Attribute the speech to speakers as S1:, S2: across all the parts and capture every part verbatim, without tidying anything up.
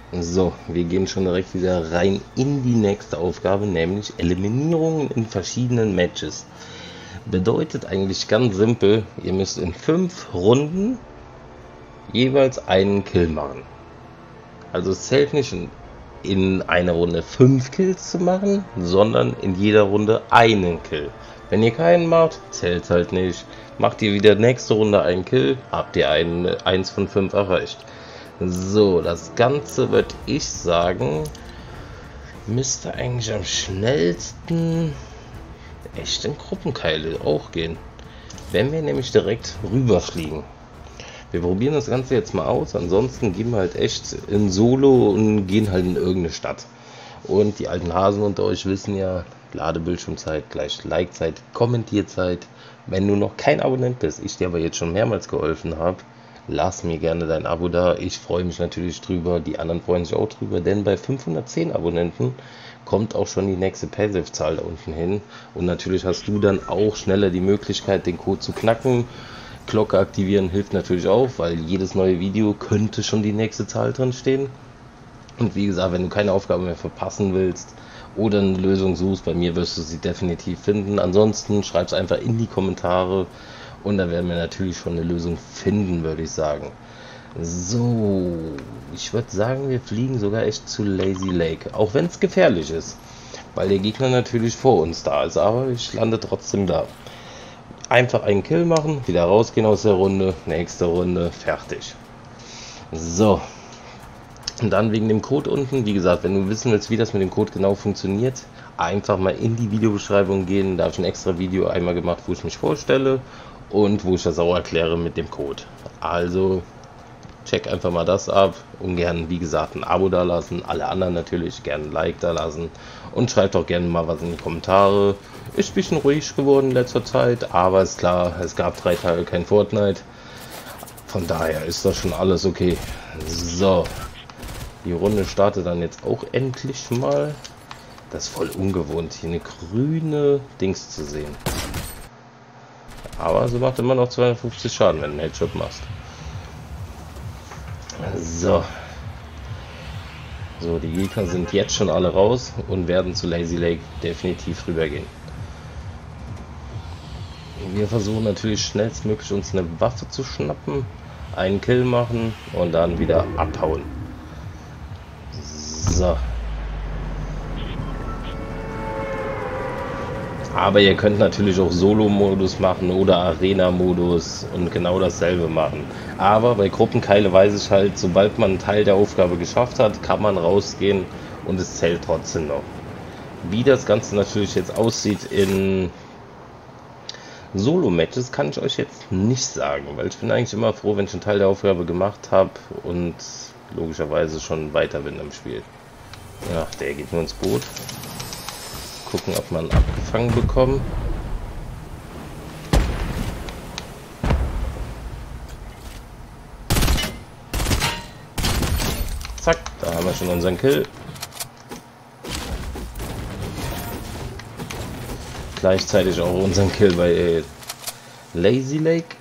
S1: So, wir gehen schon direkt wieder rein in die nächste Aufgabe, nämlich Eliminierungen in verschiedenen Matches. Bedeutet eigentlich ganz simpel, ihr müsst in fünf Runden jeweils einen Kill machen. Also es zählt nicht in, in einer Runde fünf Kills zu machen, sondern in jeder Runde einen Kill. Wenn ihr keinen macht, zählt es halt nicht. Macht ihr wieder nächste Runde einen Kill, habt ihr einen, eins von fünf erreicht. So, das Ganze würde ich sagen, müsste eigentlich am schnellsten echt in Gruppenkeile auch gehen. Wenn wir nämlich direkt rüberfliegen. Wir probieren das Ganze jetzt mal aus, ansonsten gehen wir halt echt in Solo und gehen halt in irgendeine Stadt. Und die alten Hasen unter euch wissen ja, Ladebildschirmzeit gleich Likezeit, Kommentierzeit. Wenn du noch kein Abonnent bist, ich dir aber jetzt schon mehrmals geholfen habe, lass mir gerne dein Abo da. Ich freue mich natürlich drüber, die anderen freuen sich auch drüber, denn bei fünfhundertzehn Abonnenten kommt auch schon die nächste Passive-Zahl da unten hin. Und natürlich hast du dann auch schneller die Möglichkeit, den Code zu knacken. Glocke aktivieren hilft natürlich auch, weil jedes neue Video könnte schon die nächste Zahl drin stehen. Und wie gesagt, wenn du keine Aufgabe mehr verpassen willst oder eine Lösung suchst, bei mir wirst du sie definitiv finden. Ansonsten schreib es einfach in die Kommentare und dann werden wir natürlich schon eine Lösung finden, würde ich sagen. So, ich würde sagen, wir fliegen sogar echt zu Lazy Lake, auch wenn es gefährlich ist, weil der Gegner natürlich vor uns da ist, aber ich lande trotzdem da. Einfach einen Kill machen, wieder rausgehen aus der Runde, nächste Runde, fertig. So, und dann wegen dem Code unten, wie gesagt, wenn du wissen willst, wie das mit dem Code genau funktioniert, einfach mal in die Videobeschreibung gehen. Da habe ich ein extra Video einmal gemacht, wo ich mich vorstelle und wo ich das auch erkläre mit dem Code. Also check einfach mal das ab und gerne, wie gesagt, ein Abo da lassen. Alle anderen natürlich gerne ein Like da lassen und schreibt auch gerne mal was in die Kommentare. Ist ein bisschen ruhig geworden in letzter Zeit, aber ist klar, es gab drei Tage kein Fortnite. Von daher ist das schon alles okay. So, die Runde startet dann jetzt auch endlich mal. Das ist voll ungewohnt, hier eine grüne Dings zu sehen. Aber sie macht immer noch zweihundertfünfzig Schaden, wenn du einen Headshot machst. So. So, die Gegner sind jetzt schon alle raus und werden zu Lazy Lake definitiv rübergehen. Wir versuchen natürlich schnellstmöglich uns eine Waffe zu schnappen, einen Kill machen und dann wieder abhauen. So. Aber ihr könnt natürlich auch Solo-Modus machen oder Arena-Modus und genau dasselbe machen. Aber bei Gruppenkeile weiß ich halt, sobald man einen Teil der Aufgabe geschafft hat, kann man rausgehen und es zählt trotzdem noch. Wie das Ganze natürlich jetzt aussieht in Solo-Matches, kann ich euch jetzt nicht sagen, weil ich bin eigentlich immer froh, wenn ich einen Teil der Aufgabe gemacht habe und logischerweise schon weiter bin im Spiel. Ach, der geht nur ins Boot. Gucken, ob man abgefangen bekommt. Zack, da haben wir schon unseren Kill. Gleichzeitig auch unseren Kill bei Lazy Lake.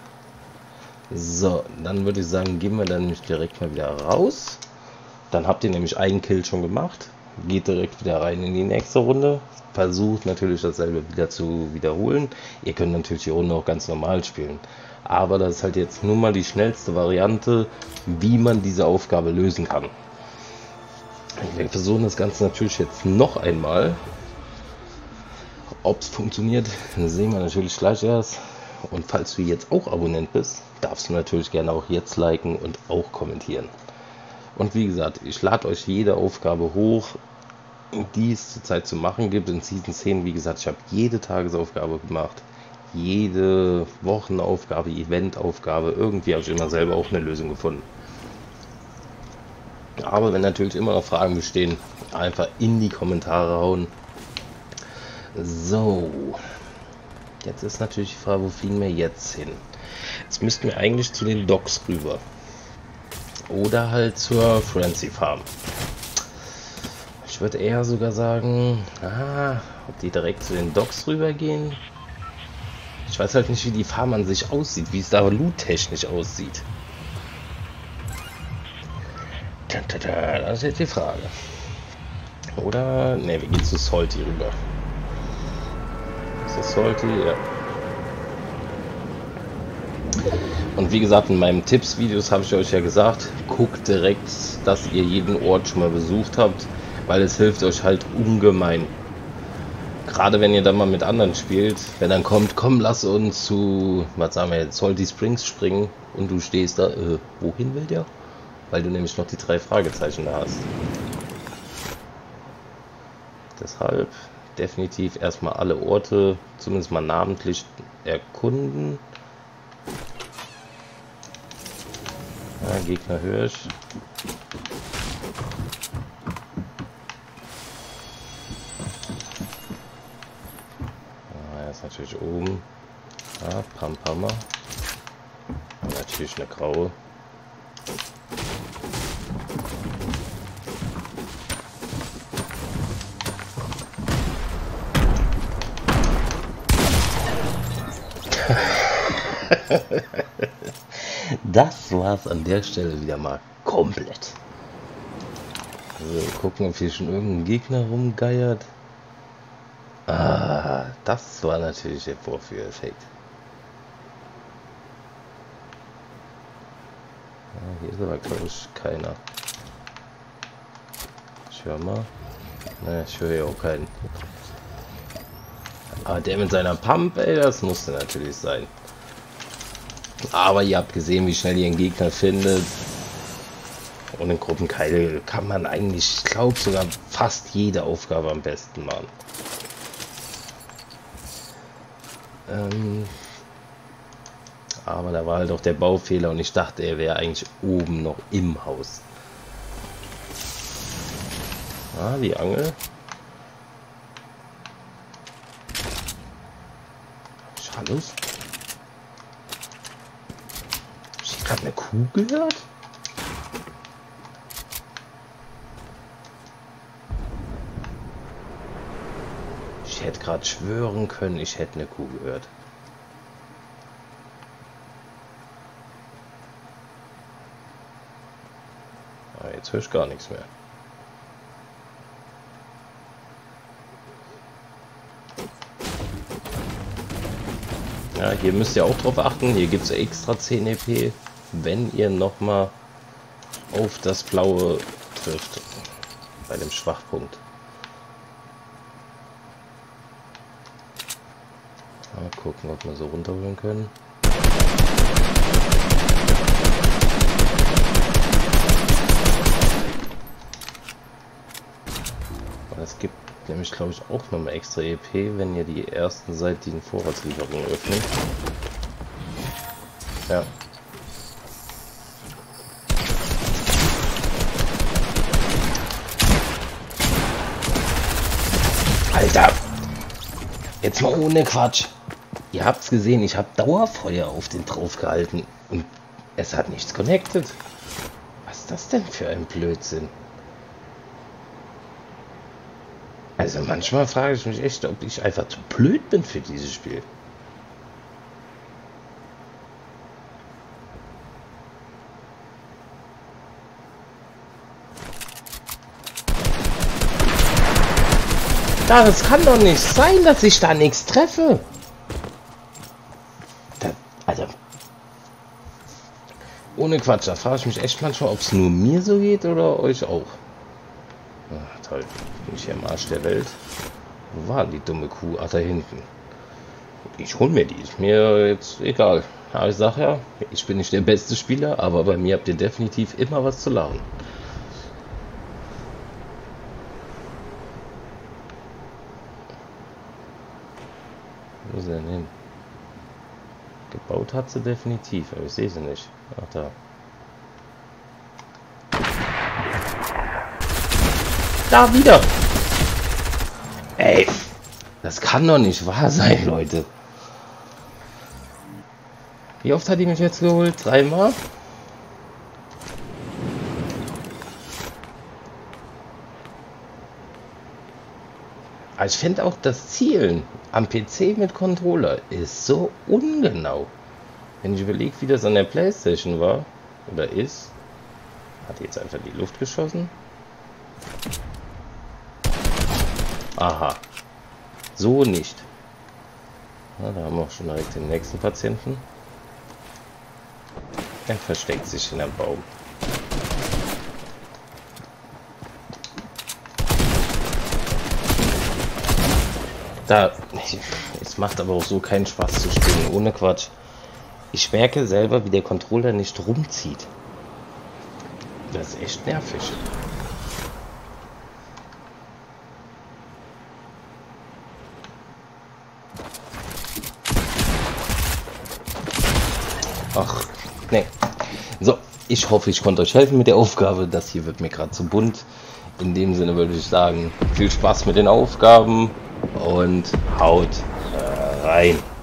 S1: So, dann würde ich sagen, gehen wir dann nämlich direkt mal wieder raus. Dann habt ihr nämlich einen Kill schon gemacht. Geht direkt wieder rein in die nächste Runde. Versucht natürlich dasselbe wieder zu wiederholen. Ihr könnt natürlich die Runde auch ganz normal spielen. Aber das ist halt jetzt nur mal die schnellste Variante, wie man diese Aufgabe lösen kann. Wir versuchen das Ganze natürlich jetzt noch einmal. Ob es funktioniert, sehen wir natürlich gleich erst. Und falls du jetzt auch Abonnent bist, darfst du natürlich gerne auch jetzt liken und auch kommentieren. Und wie gesagt, ich lade euch jede Aufgabe hoch, die es zurzeit zu machen gibt. In Season zehn, wie gesagt, ich habe jede Tagesaufgabe gemacht, jede Wochenaufgabe, Eventaufgabe. Irgendwie habe ich immer selber auch eine Lösung gefunden. Aber wenn natürlich immer noch Fragen bestehen, einfach in die Kommentare hauen. So, jetzt ist natürlich die Frage, wo fliegen wir jetzt hin? Jetzt müssten wir eigentlich zu den Docks rüber. Oder halt zur Frenzy Farm. Ich würde eher sogar sagen, ah, ob die direkt zu den Docks rübergehen. Ich weiß halt nicht, wie die Farm an sich aussieht, wie es da loot-technisch aussieht. Das ist jetzt die Frage. Oder, ne, wir gehen zu Salty rüber. Ist das Salty? Ja. Und wie gesagt, in meinen Tipps-Videos habe ich euch ja gesagt, guckt direkt, dass ihr jeden Ort schon mal besucht habt, weil es hilft euch halt ungemein. Gerade wenn ihr dann mal mit anderen spielt, wenn dann kommt, komm, lass uns zu, was sagen wir jetzt, Salty Springs springen und du stehst da, äh, wohin will der? Weil du nämlich noch die drei Fragezeichen da hast. Deshalb definitiv erstmal alle Orte, zumindest mal namentlich erkunden. Ja, Gegner höre ich. Ah, er ist natürlich oben. Ja, Pampammer. Natürlich eine graue. Das war's an der Stelle wieder mal komplett. So, gucken, ob hier schon irgendein Gegner rumgeiert. Ah, das war natürlich der Vorführeffekt. Ah, hier ist aber, glaube ich, keiner. Ich höre mal. Ne, ich höre hier auch keinen. Aber der mit seiner Pump, ey, das musste natürlich sein. Aber ihr habt gesehen, wie schnell ihr einen Gegner findet. Und in Gruppenkeile kann man eigentlich, ich glaube, sogar fast jede Aufgabe am besten machen. Ähm, aber da war halt auch der Baufehler und ich dachte, er wäre eigentlich oben noch im Haus. Ah, die Angel. Schallus. Ich habe eine Kuh gehört. Ich hätte gerade schwören können, ich hätte eine Kuh gehört. Aber jetzt höre ich gar nichts mehr. Ja, hier müsst ihr auch drauf achten. Hier gibt es extra zehn E P, wenn ihr nochmal auf das Blaue trifft. Bei dem Schwachpunkt. Mal gucken, ob wir so runterholen können. Es gibt nämlich, glaube ich, auch nochmal extra E P, wenn ihr die ersten seitigen Vorratslieferungen öffnet. Ja. Alter! Jetzt mal ohne Quatsch. Ihr habt's gesehen, ich habe Dauerfeuer auf den drauf gehalten und es hat nichts connected. Was ist das denn für ein Blödsinn? Also manchmal frage ich mich echt, ob ich einfach zu blöd bin für dieses Spiel. Das kann doch nicht sein, dass ich da nichts treffe. Das, also, ohne Quatsch, da frage ich mich echt manchmal, ob es nur mir so geht oder euch auch. Ach, toll, bin ich hier im Arsch der Welt. Wo war die dumme Kuh? Ach, da hinten. Ich hol mir die, ist mir jetzt egal. Aber ich sag ja, ich bin nicht der beste Spieler, aber bei mir habt ihr definitiv immer was zu lachen. Wo ist sie denn hin? Gebaut hat sie definitiv, aber ich sehe sie nicht. Ach, da. Da wieder! Ey! Das kann doch nicht wahr sein, Leute. Wie oft hat die mich jetzt geholt? Dreimal? Ich finde auch das Zielen am P C mit Controller ist so ungenau. Wenn ich überlege, wie das an der PlayStation war oder ist. Hat jetzt einfach die Luft geschossen? Aha. So nicht. Na, da haben wir auch schon direkt den nächsten Patienten. Er versteckt sich in einem Baum. Da, es macht aber auch so keinen Spaß zu spielen, ohne Quatsch. Ich merke selber, wie der Controller nicht rumzieht. Das ist echt nervig. Ach, ne. So, ich hoffe, ich konnte euch helfen mit der Aufgabe. Das hier wird mir gerade zu bunt. In dem Sinne würde ich sagen, viel Spaß mit den Aufgaben und haut rein.